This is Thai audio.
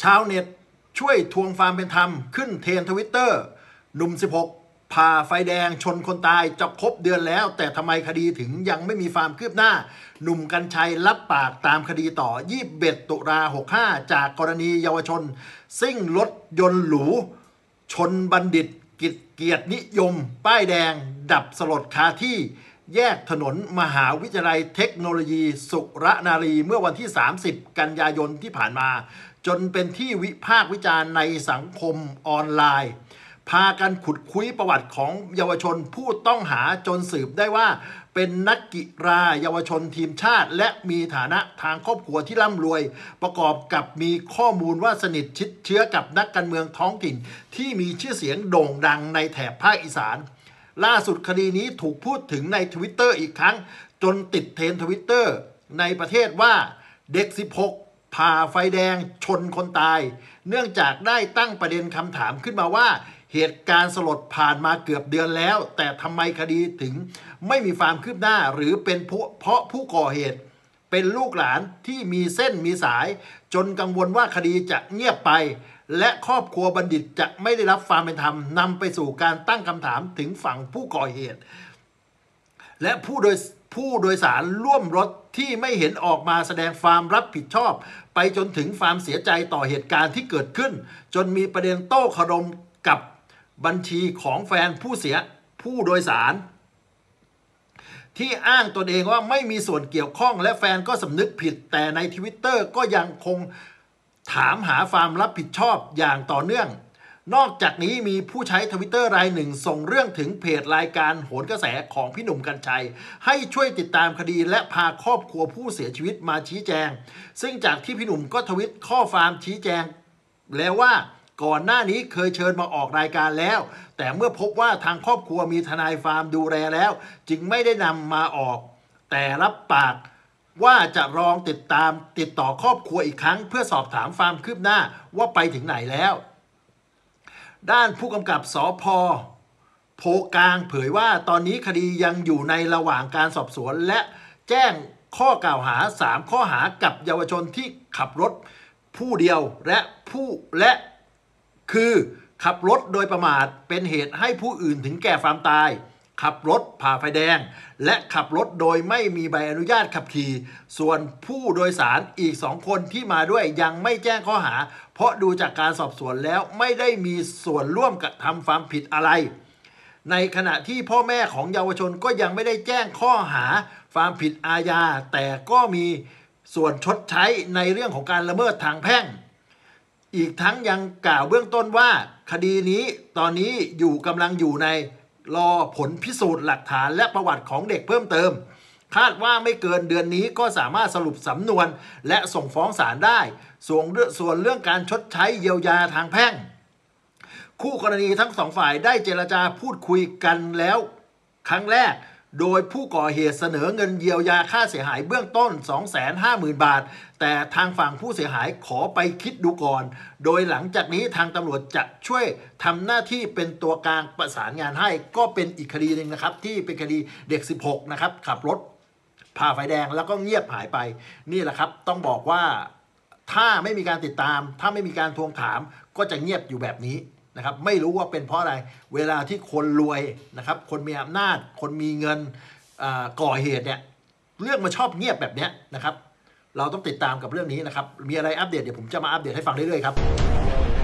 ชาวเน็ตช่วยทวงความเป็นธรรมขึ้นเทรนด์ทวิตเตอร์หนุ่ม16ผ่าไฟแดงชนคนตายจะครบเดือนแล้วแต่ทำไมคดีถึงยังไม่มีความคืบหน้าหนุ่มกรรชัยรับปากตามคดีต่อ21 ตุลา65จากกรณีเยาวชนซิ่งรถยนต์หรูชนบัณฑิตเกียรตินิยมป้ายแดงดับสลดคาที่แยกถนนมหาวิทยาลัยเทคโนโลยีสุรนารีเมื่อวันที่30 กันยายนที่ผ่านมาจนเป็นที่วิพากษ์วิจารณ์ในสังคมออนไลน์พากันขุดคุยประวัติของเยาวชนผู้ต้องหาจนสืบได้ว่าเป็นนักกีฬาเยาวชนทีมชาติและมีฐานะทางครอบครัวที่ร่ำรวยประกอบกับมีข้อมูลว่าสนิทชิดเชื้อกับนักการเมืองท้องถิ่นที่มีชื่อเสียงโด่งดังในแถบภาคอีสานล่าสุดคดีนี้ถูกพูดถึงใน Twitter อีกครั้งจนติดเทรนด์ Twitter ในประเทศว่าเด็ก16ผ่าไฟแดงชนคนตายเนื่องจากได้ตั้งประเด็นคำถามขึ้นมาว่าเหตุการณ์สลดผ่านมาเกือบเดือนแล้วแต่ทำไมคดีถึงไม่มีความคืบหน้าหรือเป็นเพราะผู้ก่อเหตุเป็นลูกหลานที่มีเส้นมีสายจนกังวลว่าคดีจะเงียบไปและครอบครัวบัณฑิตจะไม่ได้รับความเป็นธรรมนำไปสู่การตั้งคำถามถึงฝั่งผู้ก่อเหตุและผู้โดยสารร่วมรถที่ไม่เห็นออกมาแสดงความรับผิดชอบไปจนถึงความเสียใจต่อเหตุการณ์ที่เกิดขึ้นจนมีประเด็นโต้คารมกับบัญชีของแฟนผู้โดยสารที่อ้างตนเองว่าไม่มีส่วนเกี่ยวข้องและแฟนก็สำนึกผิดแต่ใน Twitter ก็ยังคงถามหาความรับผิดชอบอย่างต่อเนื่องนอกจากนี้มีผู้ใช้ Twitter รายหนึ่งส่งเรื่องถึงเพจรายการโหนกระแสของพี่หนุ่มกรรชัยให้ช่วยติดตามคดีและพาครอบครัวผู้เสียชีวิตมาชี้แจงซึ่งจากที่พี่หนุ่มก็ทวิตข้อความชี้แจงแล้วว่าก่อนหน้านี้เคยเชิญมาออกรายการแล้วแต่เมื่อพบว่าทางครอบครัวมีทนายความดูแลแล้วจึงไม่ได้นำมาออกแต่รับปากว่าจะลองติดต่อครอบครัวอีกครั้งเพื่อสอบถามความคืบหน้าว่าไปถึงไหนแล้วด้านผู้กำกับสภ.โพกลางเผยว่าตอนนี้คดียังอยู่ในระหว่างการสอบสวนและแจ้งข้อกล่าวหา3ข้อหากับเยาวชนที่ขับรถผู้เดียวและคือขับรถโดยประมาทเป็นเหตุให้ผู้อื่นถึงแก่ความตายขับรถผ่าไฟแดงและขับรถโดยไม่มีใบอนุญาตขับขี่ส่วนผู้โดยสารอีก2คนที่มาด้วยยังไม่แจ้งข้อหาเพราะดูจากการสอบสวนแล้วไม่ได้มีส่วนร่วมกระทำความผิดอะไรในขณะที่พ่อแม่ของเยาวชนก็ยังไม่ได้แจ้งข้อหาความผิดอาญาแต่ก็มีส่วนชดใช้ในเรื่องของการละเมิดทางแพ่งอีกทั้งยังกล่าวเบื้องต้นว่าคดีนี้ตอนนี้กำลังอยู่ในรอผลพิสูจน์หลักฐานและประวัติของเด็กเพิ่มเติมคาดว่าไม่เกินเดือนนี้ก็สามารถสรุปสำนวนและส่งฟ้องศาลได้ส่วนเรื่องการชดใช้เยียวยาทางแพ่งคู่กรณีทั้ง2ฝ่ายได้เจรจาพูดคุยกันแล้วครั้งแรกโดยผู้ก่อเหตุเสนอเงินเยียวยาค่าเสียหายเบื้องต้น 250,000 บาทแต่ทางฝั่งผู้เสียหายขอไปคิดดูก่อนโดยหลังจากนี้ทางตำรวจจะช่วยทำหน้าที่เป็นตัวกลางประสานงานให้ก็เป็นอีกคดีหนึ่งนะครับที่เป็นคดีเด็ก16นะครับขับรถผ่าไฟแดงแล้วก็เงียบหายไปนี่แหละครับต้องบอกว่าถ้าไม่มีการติดตามถ้าไม่มีการทวงถามก็จะเงียบอยู่แบบนี้นะครับไม่รู้ว่าเป็นเพราะอะไรเวลาที่คนรวยนะครับคนมีอำนาจคนมีเงินก่อเหตุเนี่ยเรื่องมันชอบเงียบแบบนี้นะครับเราต้องติดตามกับเรื่องนี้นะครับมีอะไรอัปเดตเดี๋ยวผมจะมาอัปเดตให้ฟังเรื่อยๆครับ